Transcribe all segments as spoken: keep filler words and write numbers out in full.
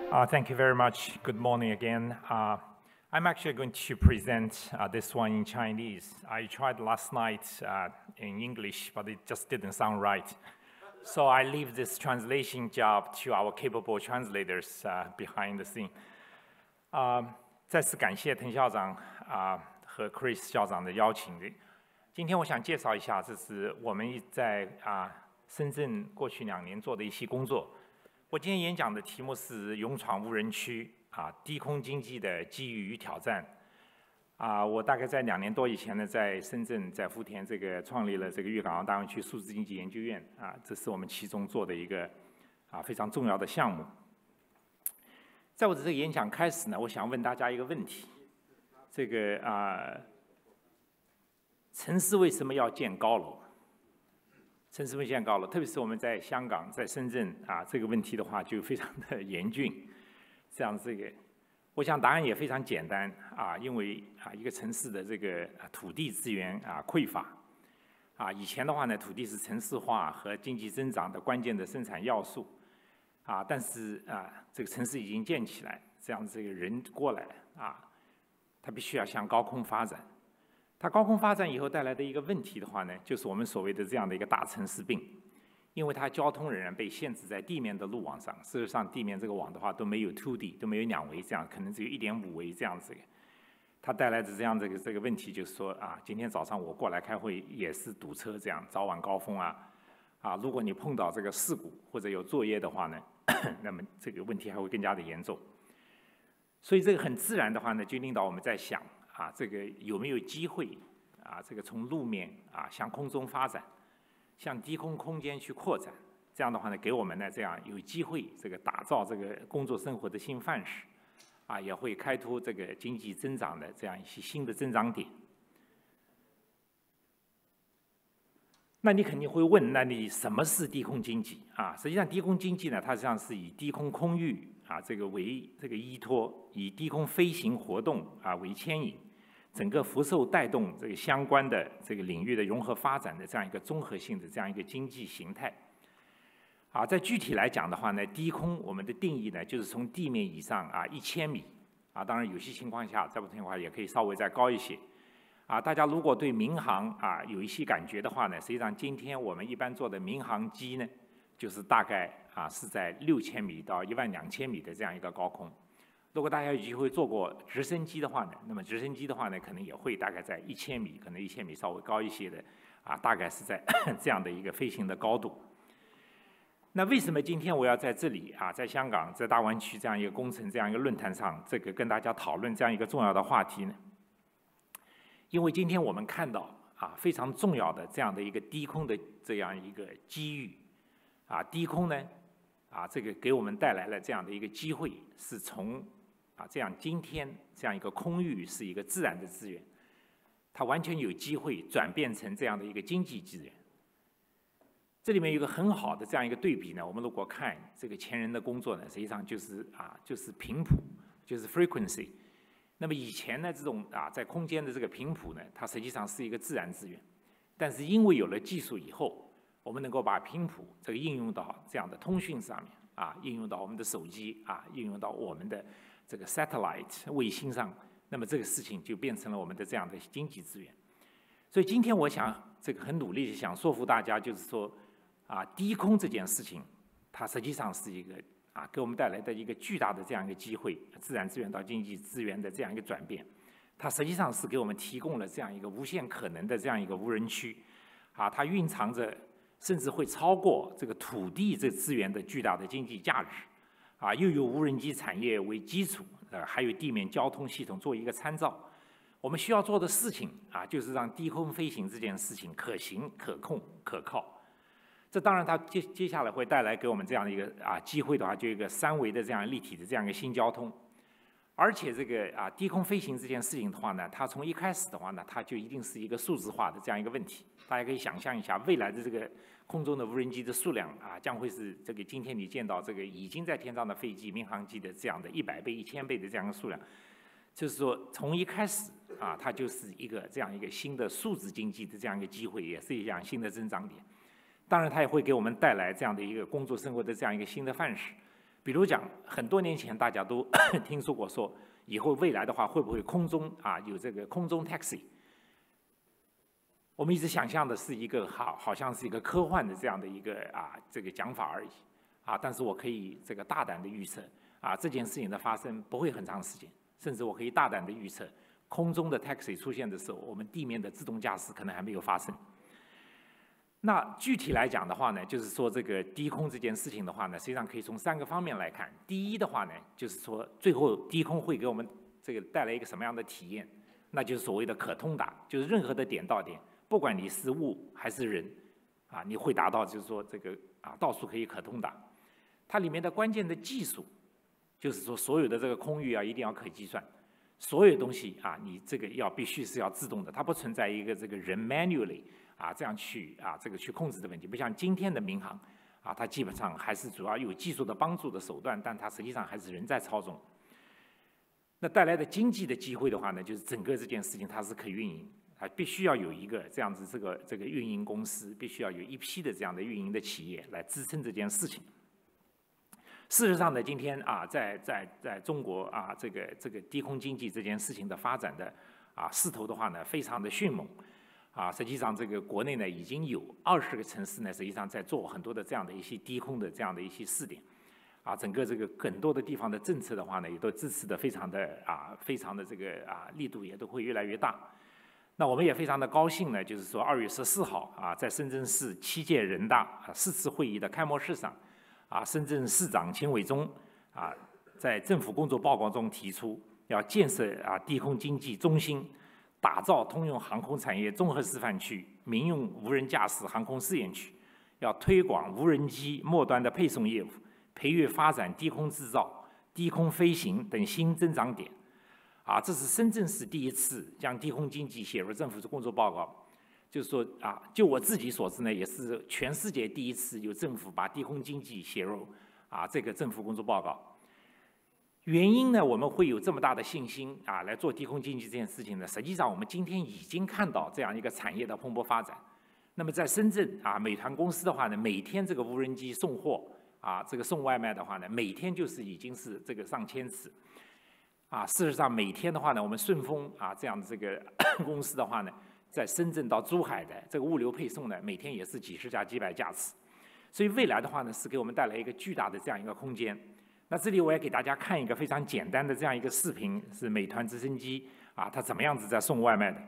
Uh, thank you very much. Good morning again. Uh, I'm actually going to present uh, this one in Chinese. I tried last night uh, in English, but it just didn't sound right. So I leave this translation job to our capable translators uh, behind the scene. 呃，再次感谢滕校长啊、呃、和 Chris 校长的邀请。今天我想介绍一下，这是我们在啊、呃、深圳过去两年做的一些工作。我今天演讲的题目是“勇闯无人区”啊，低空经济的机遇与挑战。啊，我大概在两年多以前呢，在深圳，在福田这个创立了这个粤港澳大湾区数字经济研究院啊，这是我们其中做的一个啊非常重要的项目。在我的这个演讲开始呢，我想问大家一个问题：这个啊，城市为什么要建高楼？城市为建高楼，特别是我们在香港、在深圳啊，这个问题的话就非常的严峻。这样这个，我想答案也非常简单啊，因为啊一个城市的这个土地资源啊匮乏啊，以前的话呢，土地是城市化和经济增长的关键的生产要素啊，但是啊这个城市已经建起来，这样这个人过来啊，他必须要向高空发展。它高空发展以后带来的一个问题的话呢，就是我们所谓的这样的一个大城市病，因为它交通仍然被限制在地面的路网上。事实上，地面这个网的话都没有 two D， 都没有两维这样，可能只有一点五维这样子。它带来的这样这个这个问题就是说啊，今天早上我过来开会也是堵车这样，早晚高峰啊，啊，如果你碰到这个事故或者有作业的话呢，那么这个问题还会更加的严重。所以这个很自然的话呢，就令到我们在想。啊，这个有没有机会啊？这个从路面啊向空中发展，向低空空间去扩展，这样的话呢，给我们呢这样有机会这个打造这个工作生活的新范式，啊，也会开拓这个经济增长的这样一些新的增长点。那你肯定会问，那你什么是低空经济啊？实际上，低空经济呢，它实际上是以低空空域啊这个为这个依托，以低空飞行活动啊为牵引。整个辐射带动这个相关的这个领域的融合发展的这样一个综合性的这样一个经济形态，啊，在具体来讲的话呢，低空我们的定义呢，就是从地面以上啊一千米，啊，当然有些情况下，在不同情况下也可以稍微再高一些，啊，大家如果对民航啊有一些感觉的话呢，实际上今天我们一般做的民航机呢，就是大概啊是在六千米到一万两千米的这样一个高空。如果大家有机会坐过直升机的话呢，那么直升机的话呢，可能也会大概在一千米，可能一千米稍微高一些的，啊，大概是在这样的一个飞行的高度。那为什么今天我要在这里啊，在香港，在大湾区这样一个工程这样一个论坛上，这个跟大家讨论这样一个重要的话题呢？因为今天我们看到啊，非常重要的这样的一个低空的这样一个机遇，啊，低空呢，啊，这个给我们带来了这样的一个机会，是从啊，这样今天这样一个空域是一个自然的资源，它完全有机会转变成这样的一个经济资源。这里面有一个很好的这样一个对比呢，我们如果看这个前人的工作呢，实际上就是啊，就是频谱，就是 frequency。那么以前呢，这种啊在空间的这个频谱呢，它实际上是一个自然资源，但是因为有了技术以后，我们能够把频谱这个应用到这样的通讯上面啊，应用到我们的手机啊，应用到我们的这个 satellite 卫星上，那么这个事情就变成了我们的这样的经济资源。所以今天我想这个很努力的想说服大家，就是说啊，低空这件事情，它实际上是一个啊给我们带来的一个巨大的这样一个机会，自然资源到经济资源的这样一个转变，它实际上是给我们提供了这样一个无限可能的这样一个无人区，啊，它蕴藏着甚至会超过这个土地这资源的巨大的经济价值。啊，又有无人机产业为基础，呃，还有地面交通系统做一个参照。我们需要做的事情啊，就是让低空飞行这件事情可行、可控、可靠。这当然，它接接下来会带来给我们这样的一个啊机会的话，就一个三维的这样立体的这样一个新交通。而且这个啊低空飞行这件事情的话呢，它从一开始的话呢，它就一定是一个数字化的这样一个问题。大家可以想象一下，未来的这个空中的无人机的数量啊，将会是这个今天你见到这个已经在天上的飞机、民航机的这样的一百倍、一千倍的这样的数量。就是说，从一开始啊，它就是一个这样一个新的数字经济的这样一个机会，也是一样新的增长点。当然，它也会给我们带来这样的一个工作生活的这样一个新的范式。 比如讲，很多年前大家都听说过说，以后未来的话会不会空中啊有这个空中 taxi？ 我们一直想象的是一个好，好像是一个科幻的这样的一个啊这个讲法而已啊。但是我可以这个大胆的预测啊，这件事情的发生不会很长时间，甚至我可以大胆的预测，空中的 taxi 出现的时候，我们地面的自动驾驶可能还没有发生。那具体来讲的话呢，就是说这个低空这件事情的话呢，实际上可以从三个方面来看。第一的话呢，就是说最后低空会给我们这个带来一个什么样的体验？那就是所谓的可通达，就是任何的点到点，不管你是物还是人，啊，你会达到就是说这个啊到处可以可通达。它里面的关键的技术，就是说所有的这个空域啊一定要可计算，所有东西啊你这个要必须是要自动的，它不存在一个这个人 manually。啊，这样去啊，这个去控制的问题，不像今天的民航，啊，它基本上还是主要有技术的帮助的手段，但它实际上还是人在操纵。那带来的经济的机会的话呢，就是整个这件事情它是可运营，它必须要有一个这样子这个这个运营公司，必须要有一批的这样的运营的企业来支撑这件事情。事实上呢，今天啊，在在在中国啊，这个这个低空经济这件事情的发展的啊势头的话呢，非常的迅猛。啊，实际上这个国内呢已经有二十个城市呢，实际上在做很多的这样的一些低空的这样的一些试点，啊，整个这个很多的地方的政策的话呢，也都支持的非常的啊，非常的这个啊力度也都会越来越大。那我们也非常的高兴呢，就是说二月十四号啊，在深圳市七届人大啊四次会议的开幕式上，啊，深圳市长秦伟忠啊在政府工作报告中提出，要建设啊低空经济中心。打造通用航空产业综合示范区、民用无人驾驶航空试验区，要推广无人机末端的配送业务，培育发展低空制造、低空飞行等新增长点。啊，这是深圳市第一次将低空经济写入政府的工作报告。就是说啊，就我自己所知呢，也是全世界第一次有政府把低空经济写入啊这个政府工作报告。原因呢，我们会有这么大的信心啊，来做低空经济这件事情呢？实际上，我们今天已经看到这样一个产业的蓬勃发展。那么，在深圳啊，美团公司的话呢，每天这个无人机送货啊，这个送外卖的话呢，每天就是已经是这个上千次。啊，事实上，每天的话呢，我们顺丰啊这样的这个公司的话呢，在深圳到珠海的这个物流配送呢，每天也是几十架、几百架次。所以未来的话呢，是给我们带来一个巨大的这样一个空间。那这里我也给大家看一个非常简单的这样一个视频，是美团直升机啊，它怎么样子在送外卖的。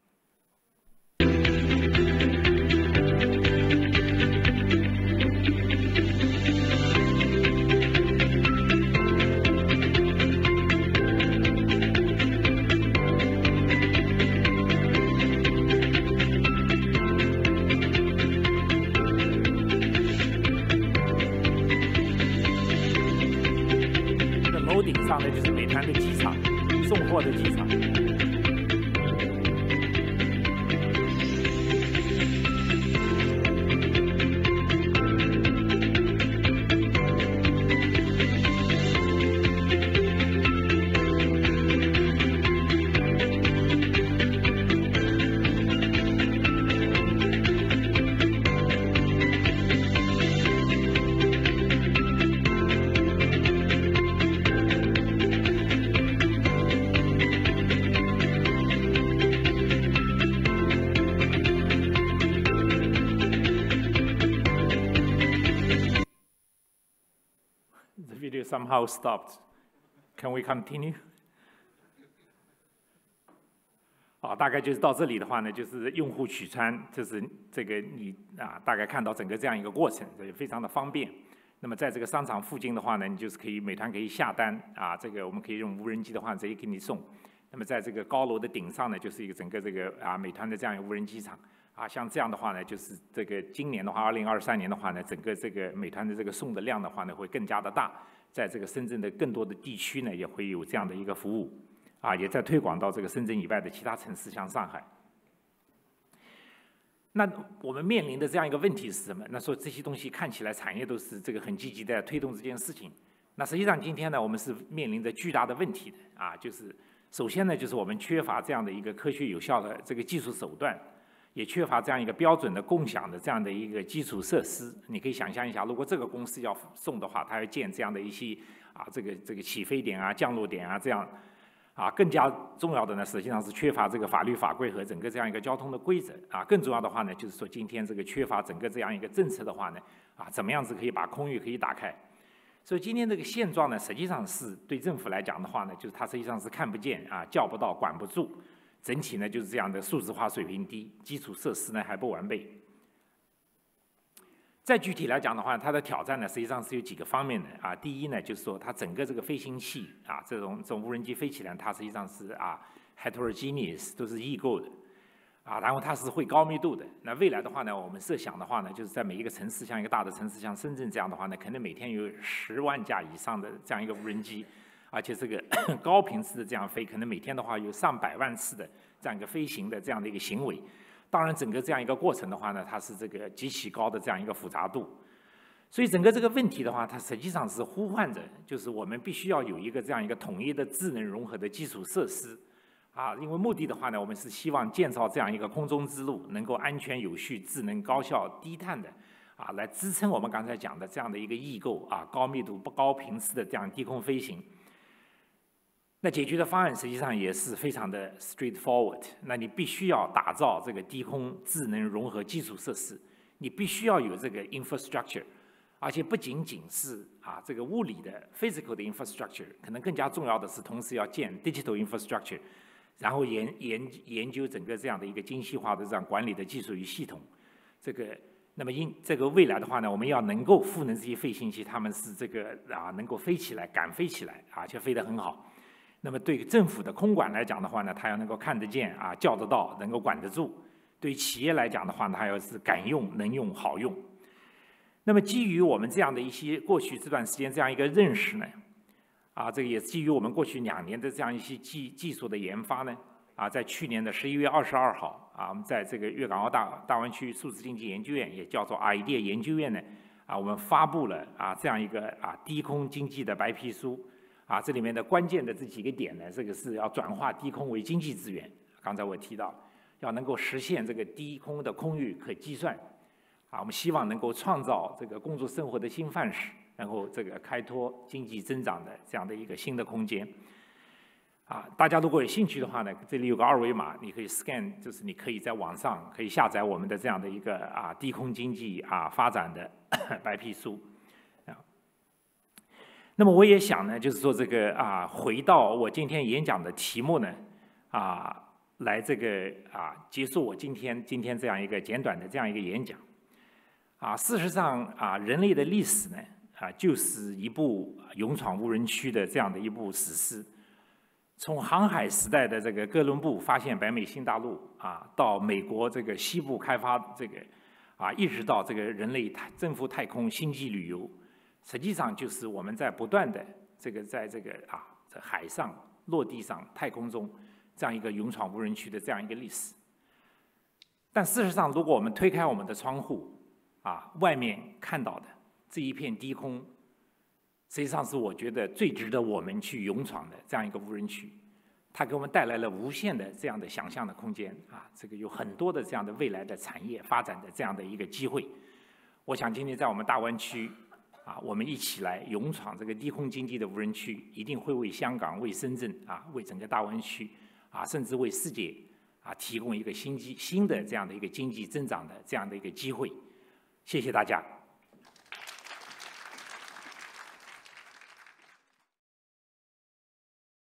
楼顶上的就是美团的机场，送货的机场。Somehow stopped. Can we continue? 好，大概就是到这里的话呢，就是用户取餐，就是这个你啊，大概看到整个这样一个过程，这也非常的方便。那么在这个商场附近的话呢，你就是可以美团可以下单啊，这个我们可以用无人机的话直接给你送。那么在这个高楼的顶上呢，就是一个整个这个啊美团的这样一个无人机场。啊，像这样的话呢，就是这个今年的话，二零二三年的话呢，整个这个美团的这个送的量的话呢，会更加的大，在这个深圳的更多的地区呢，也会有这样的一个服务，啊，也在推广到这个深圳以外的其他城市，像上海。那我们面临的这样一个问题是什么？那说这些东西看起来产业都是这个很积极的推动这件事情，那实际上今天呢，我们是面临着巨大的问题的啊，就是首先呢，就是我们缺乏这样的一个科学有效的这个技术手段。 也缺乏这样一个标准的共享的这样的一个基础设施。你可以想象一下，如果这个公司要送的话，它要建这样的一些啊这个这个起飞点啊、降落点啊这样。啊，更加重要的呢，实际上是缺乏这个法律法规和整个这样一个交通的规则啊。更重要的话呢，就是说今天这个缺乏整个这样一个政策的话呢，啊，怎么样子可以把空域可以打开？所以今天这个现状呢，实际上是对政府来讲的话呢，就是它实际上是看不见啊，叫不到，管不住，整体呢就是这样的数字化水平低，基础设施呢还不完备。再具体来讲的话，它的挑战呢，实际上是有几个方面的啊。第一呢，就是说它整个这个飞行器啊，这种这种无人机飞起来，它实际上是啊 heterogeneous 都是异构的啊，然后它是会高密度的。那未来的话呢，我们设想的话呢，就是在每一个城市，像一个大的城市，像深圳这样的话呢，可能每天有十万架以上的这样一个无人机，而且这个高频次的这样飞，可能每天的话有上百万次的这样一个飞行的这样的一个行为。当然，整个这样一个过程的话呢，它是这个极其高的这样一个复杂度，所以整个这个问题的话，它实际上是呼唤着，就是我们必须要有一个这样一个统一的智能融合的基础设施，啊，因为目的的话呢，我们是希望建造这样一个空中之路，能够安全有序、智能、高效、低碳的，啊，来支撑我们刚才讲的这样的一个异构啊、高密度、不高频次的这样低空飞行。那解决的方案实际上也是非常的 straightforward。那你必须要打造这个低空智能融合基础设施，你必须要有这个 infrastructure， 而且不仅仅是啊这个物理的 physical 的 infrastructure， 可能更加重要的是同时要建 digital infrastructure， 然后研研研究整个这样的一个精细化的这样管理的技术与系统。这个那么因这个未来的话呢，我们要能够赋能这些飞行器，他们是这个啊能够飞起来、敢飞起来，而且飞得很好。那么对政府的空管来讲的话呢，它要能够看得见啊、叫得到，能够管得住；对企业来讲的话呢，它要是敢用、能用、好用。那么基于我们这样的一些过去这段时间这样一个认识呢，啊，这个也基于我们过去两年的这样一些技技术的研发呢，啊，在去年的十一月二十二号啊，我们在这个粤港澳大大湾区数字经济研究院，也叫做 I D E A 研究院呢，啊，我们发布了啊这样一个啊低空经济的白皮书。啊，这里面的关键的这几个点呢，这个是要转化低空为经济资源。刚才我提到，要能够实现这个低空的空域可计算。啊，我们希望能够创造这个工作生活的新范式，然后这个开拓经济增长的这样的一个新的空间。啊，大家如果有兴趣的话呢，这里有个二维码，你可以 scan， 就是你可以在网上可以下载我们的这样的一个啊低空经济啊发展的白皮书。那么我也想呢，就是说这个啊，回到我今天演讲的题目呢，啊，来这个啊，结束我今天今天这样一个简短的这样一个演讲。啊，事实上啊，人类的历史呢，啊，就是一部勇闯无人区的这样的一部史诗。从航海时代的这个哥伦布发现北美新大陆啊，到美国这个西部开发这个啊，一直到这个人类征服太空、星际旅游。实际上就是我们在不断的这个在这个啊在海上、陆地上、太空中这样一个勇闯无人区的这样一个历史。但事实上，如果我们推开我们的窗户，啊，外面看到的这一片低空，实际上是我觉得最值得我们去勇闯的这样一个无人区。它给我们带来了无限的这样的想象的空间啊，这个有很多的这样的未来的产业发展的这样的一个机会。我想今天在我们大湾区。啊，我们一起来勇闯这个低空经济的无人区，一定会为香港、为深圳啊、为整个大湾区啊，甚至为世界啊提供一个新机新的这样的一个经济增长的这样的一个机会。谢谢大家。